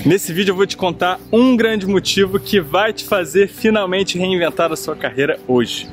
Nesse vídeo eu vou te contar um grande motivo que vai te fazer finalmente reinventar a sua carreira hoje.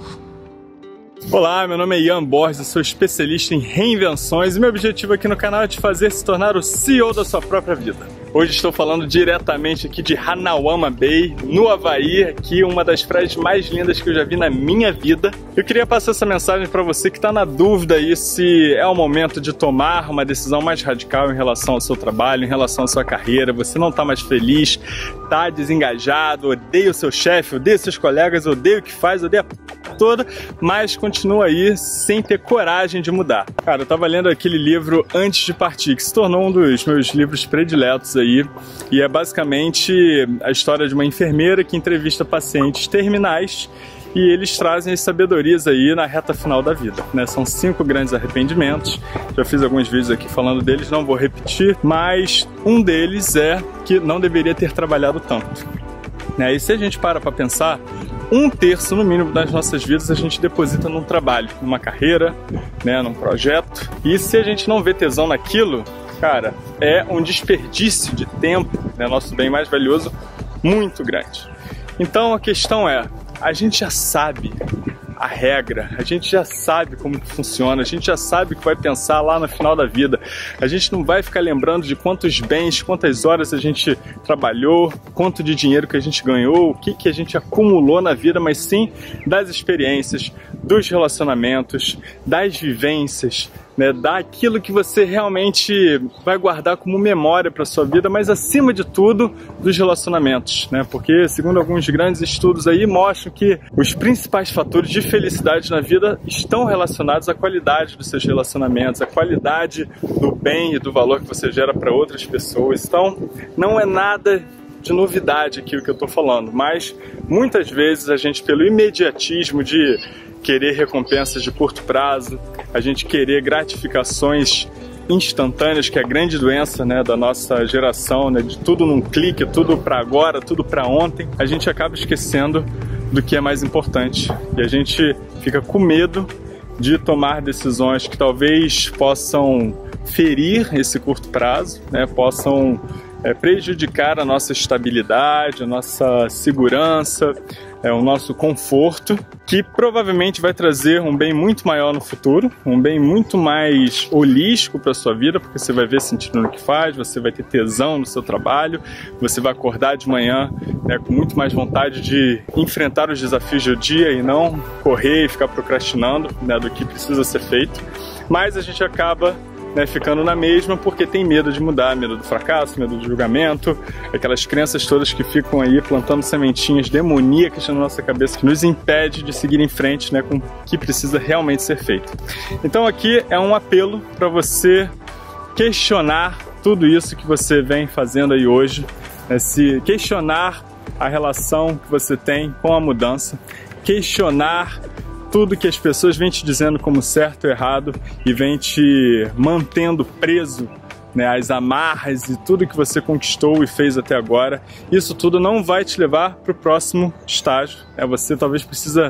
Olá, meu nome é Ian Borges, eu sou especialista em reinvenções e meu objetivo aqui no canal é te fazer se tornar o CEO da sua própria vida. Hoje estou falando diretamente aqui de Hanauma Bay, no Havaí, aqui uma das praias mais lindas que eu já vi na minha vida. Eu queria passar essa mensagem para você que está na dúvida aí se é o momento de tomar uma decisão mais radical em relação ao seu trabalho, em relação à sua carreira, você não está mais feliz, está desengajado, odeia o seu chefe, odeia seus colegas, odeia o que faz, odeia a toda, mas continua aí sem ter coragem de mudar. Cara, eu estava lendo aquele livro Antes de Partir, que se tornou um dos meus livros prediletos aí, e é basicamente a história de uma enfermeira que entrevista pacientes terminais e eles trazem as sabedorias aí na reta final da vida, né? São 5 grandes arrependimentos, já fiz alguns vídeos aqui falando deles, não vou repetir, mas um deles é que não deveria ter trabalhado tanto, né? E se a gente para pensar, 1/3 no mínimo das nossas vidas a gente deposita num trabalho, numa carreira, né, num projeto, e se a gente não vê tesão naquilo, cara, é um desperdício de tempo, né, nosso bem mais valioso, muito grande. Então a questão é, a gente já sabe a regra, a gente já sabe como que funciona, a gente já sabe o que vai pensar lá no final da vida. A gente não vai ficar lembrando de quantos bens, quantas horas a gente trabalhou, quanto de dinheiro que a gente ganhou, o que a gente acumulou na vida, mas sim das experiências, dos relacionamentos, das vivências, né, daquilo que você realmente vai guardar como memória para sua vida, mas acima de tudo dos relacionamentos, né? Porque segundo alguns grandes estudos aí mostram que os principais fatores de felicidade na vida estão relacionados à qualidade dos seus relacionamentos, à qualidade do bem e do valor que você gera para outras pessoas. Então não é nada de novidade aqui o que eu estou falando, mas muitas vezes a gente, pelo imediatismo de querer recompensas de curto prazo, a gente querer gratificações instantâneas, que é a grande doença, né, da nossa geração, né, de tudo num clique, tudo para agora, tudo para ontem, a gente acaba esquecendo do que é mais importante e a gente fica com medo de tomar decisões que talvez possam ferir esse curto prazo, né, possam prejudicar a nossa estabilidade, a nossa segurança, o nosso conforto, que provavelmente vai trazer um bem muito maior no futuro, um bem muito mais holístico para a sua vida, porque você vai ver sentido no que faz, você vai ter tesão no seu trabalho, você vai acordar de manhã, né, com muito mais vontade de enfrentar os desafios do dia e não correr e ficar procrastinando, né, do que precisa ser feito, mas a gente acaba, né, ficando na mesma porque tem medo de mudar, medo do fracasso, medo do julgamento, aquelas crenças todas que ficam aí plantando sementinhas demoníacas na nossa cabeça que nos impede de seguir em frente, né, com o que precisa realmente ser feito. Então aqui é um apelo para você questionar tudo isso que você vem fazendo aí hoje, né, se questionar a relação que você tem com a mudança, questionar tudo que as pessoas vêm te dizendo como certo ou errado e vêm te mantendo preso, né, às amarras e tudo que você conquistou e fez até agora. Isso tudo não vai te levar para o próximo estágio. Você talvez precisa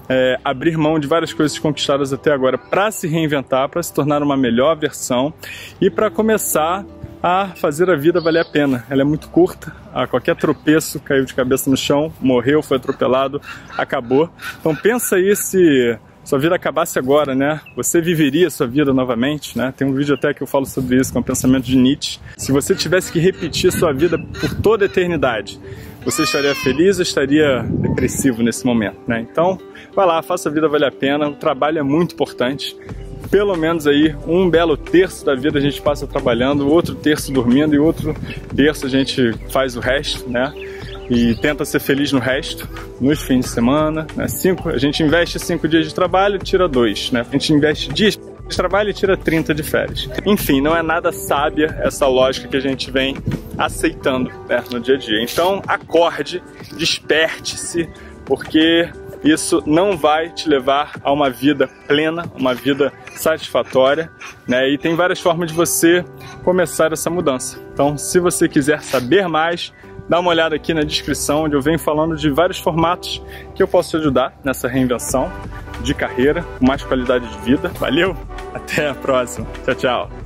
abrir mão de várias coisas conquistadas até agora para se reinventar, para se tornar uma melhor versão e para começar a fazer a vida valer a pena. Ela é muito curta, a qualquer tropeço, caiu de cabeça no chão, morreu, foi atropelado, acabou. Então pensa aí, se sua vida acabasse agora, né? Você viveria a sua vida novamente, né? Tem um vídeo até que eu falo sobre isso, que é um pensamento de Nietzsche. Se você tivesse que repetir a sua vida por toda a eternidade, você estaria feliz ou estaria depressivo nesse momento, né? Então, vai lá, faça a vida valer a pena, o trabalho é muito importante. Pelo menos aí um belo terço da vida a gente passa trabalhando, outro terço dormindo e outro terço a gente faz o resto, né? E tenta ser feliz no resto, nos fins de semana, né? A gente investe 5 dias de trabalho, tira 2, né? A gente investe dias de trabalho e tira 30 de férias. Enfim, não é nada sábia essa lógica que a gente vem aceitando, né, no dia a dia. Então acorde, desperte-se, porque isso não vai te levar a uma vida plena, uma vida satisfatória, né? E tem várias formas de você começar essa mudança. Então, se você quiser saber mais, dá uma olhada aqui na descrição, onde eu venho falando de vários formatos que eu posso te ajudar nessa reinvenção de carreira, com mais qualidade de vida. Valeu, até a próxima. Tchau, tchau.